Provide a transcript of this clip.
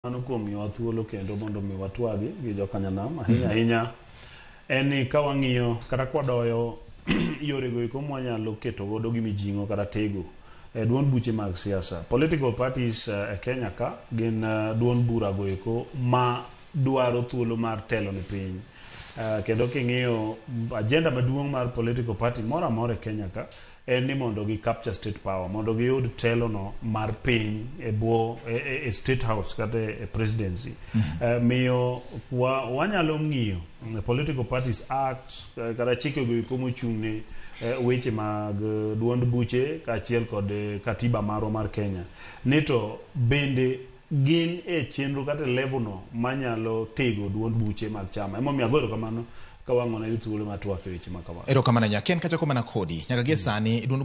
Mano kuom miwa thuolo kendo mondo mi watwagi gi jokanyanam ahinya en ni ka wang'iyo kata kwadoyo yorego eko mwanyalo keto godo gi mijing'o kata tego duond buche mag siasa. Political parties e Kenya ka gin duond bura go eko ma dwaro thuolo mar telo ni piny. Kendo king'iyo agenda maduong' mar political party mora mora e Kenya ka en ni mondo gi capture state power, mondo giyud telo no mar piny e bwo e state house kata e presidency. Miyo wanyalo ng'iyo political parties act kata chike go eko mochung'ne weche mag duond buche kaachiel kod katiba marwa mar Kenya. Nito bende gin e chenro kata level no manyalo tego duond buche mag chama. Emomiyo agoro kamano ka wang'ona thuolo matwak e weche ma kamano. Erokamano nyaken kata komana kodi nyaka gie sani